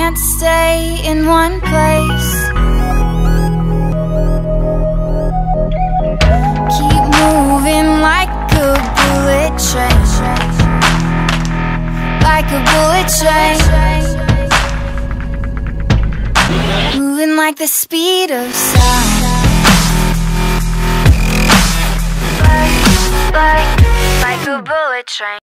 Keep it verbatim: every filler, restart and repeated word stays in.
can't stay in one place. Keep moving like a bullet train, like a bullet train, moving like the speed of sound, like, like, like a bullet train.